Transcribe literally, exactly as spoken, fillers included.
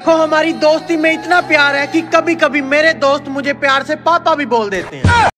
देखो हमारी दोस्ती में इतना प्यार है कि कभी कभी मेरे दोस्त मुझे प्यार से पापा भी बोल देते हैं।